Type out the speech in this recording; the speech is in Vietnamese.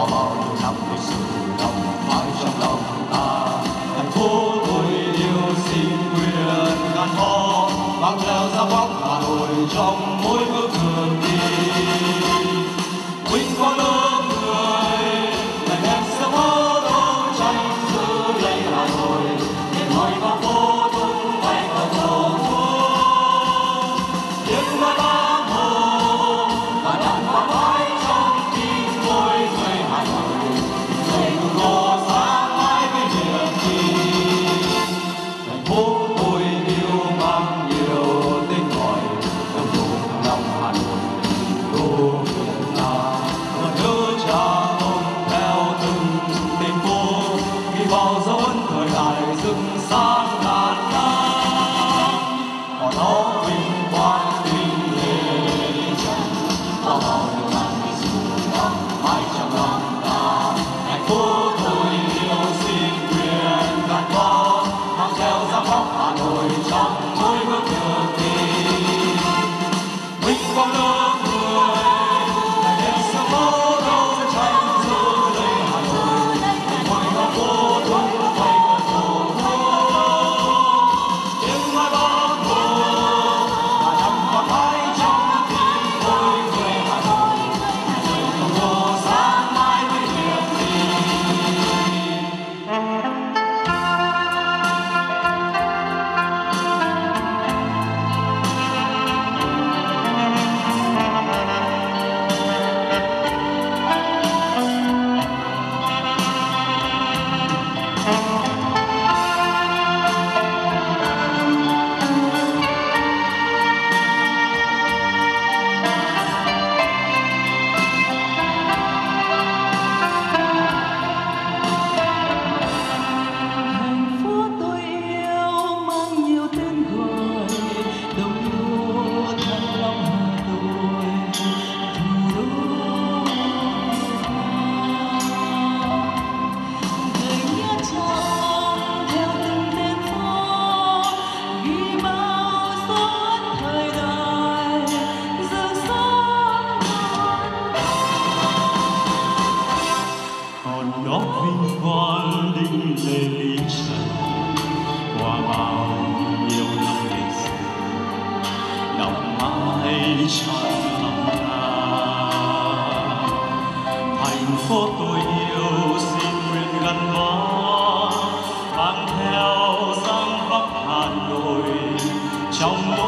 qua bao nhiêu năm lịch sử đồng mãi trong lòng ta. Thành phố tôi yêu xin nguyện gắn bó mang theo dáng vóc Hà Nội trong mỗi bước đường đi. Vinh quang lớp người ngày em sẽ mơ đâu tranh giữ lấy Hà Nội để hỏi con phố tung bay vào tổ quốc. Tiếng nói bác Hồ và đàn hoa mãi trong tim mỗi người Hà Nội, người thủ đô sáng mãi với niềm tin. Thành phố tôi yêu mang nhiều tên gọi trong vùng lòng Hà Nội đô Việt Nam. Còn nhớ cha ông theo từng tên phố ghi vào dấu ấn thời đại rực sáng ngàn năm. Còn đó vinh quang vinh lệ trần qua bao nhiêu năm lịch sử đồng mãi trong lòng ta. Thành phố tôi yêu xin nguyện gắn bó mang theo dáng vóc Hà Nội trong mỗi bước đường đi. Vinh quang lớp người ngày đêm sẽ mơ đâu tranh giữ lấy Hà Nội để mọi con phố tung bay vào tổ quốc. Tiếng nói bác Hồ và đàn hoa mãi trong tim mỗi người Hà Nội, người thủ đô sáng mãi với niềm tin. Thành phố tôi yêu mang nhiều tên gọi, đông đô thăng long Hà Nội, thủ đô Việt Nam. Người nhớ trong theo từng tên phố ghi bao dấu ấn thời đại rực sáng ngàn năm. Còn đó vinh quang đinh lệ lý trần qua bao nhiêu năm lịch sử đọng mãi trong lòng ta. Thành phố tôi yêu xin nguyện gắn bó mang theo dáng vóc Hà Nội trong